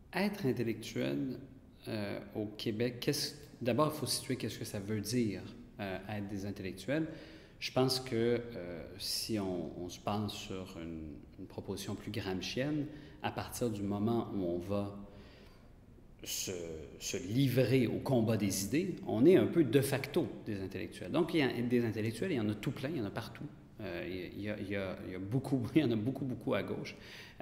Être intellectuel au Québec, d'abord, il faut situer qu'est-ce que ça veut dire être des intellectuels. Je pense que si on se pense sur une proposition plus gramscienne, à partir du moment où on va se livrer au combat des idées, on est un peu de facto des intellectuels. Donc, il y a des intellectuels, il y en a tout plein, il y en a partout. Il y a beaucoup, il y en a beaucoup, beaucoup à gauche.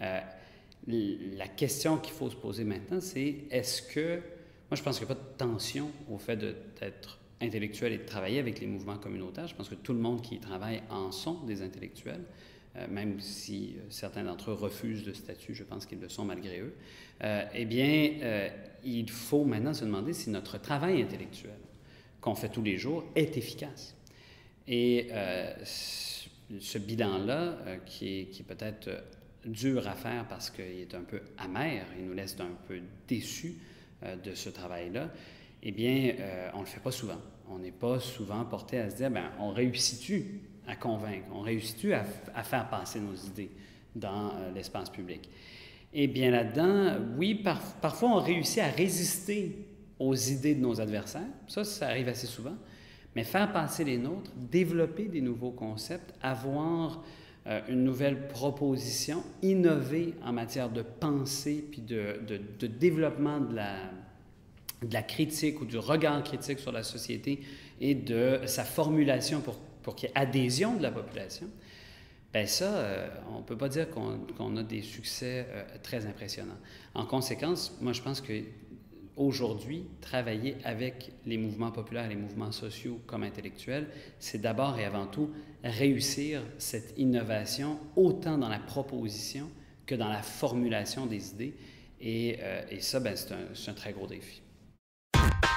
La question qu'il faut se poser maintenant, c'est est-ce que... Moi, je pense qu'il n'y a pas de tension au fait d'être intellectuel et de travailler avec les mouvements communautaires. Je pense que tout le monde qui y travaille en sont des intellectuels, même si certains d'entre eux refusent le statut, je pense qu'ils le sont malgré eux. Eh bien, il faut maintenant se demander si notre travail intellectuel qu'on fait tous les jours est efficace. Et ce bilan-là, qui est peut-être dur à faire parce qu'il est un peu amer, il nous laisse un peu déçus de ce travail-là, eh bien, on ne le fait pas souvent. On n'est pas souvent porté à se dire, bien, on réussit-tu à convaincre, on réussit-tu à faire passer nos idées dans l'espace public? Eh bien, là-dedans, oui, parfois on réussit à résister aux idées de nos adversaires. Ça arrive assez souvent. Mais faire passer les nôtres, développer des nouveaux concepts, avoir une nouvelle proposition, innover en matière de pensée puis de développement de la critique ou du regard critique sur la société et de sa formulation pour qu'il y ait adhésion de la population, bien ça, on ne peut pas dire qu'on a des succès très impressionnants. En conséquence, moi je pense que aujourd'hui, travailler avec les mouvements populaires et les mouvements sociaux comme intellectuels, c'est d'abord et avant tout réussir cette innovation autant dans la proposition que dans la formulation des idées. Et ça, ben, c'est un très gros défi.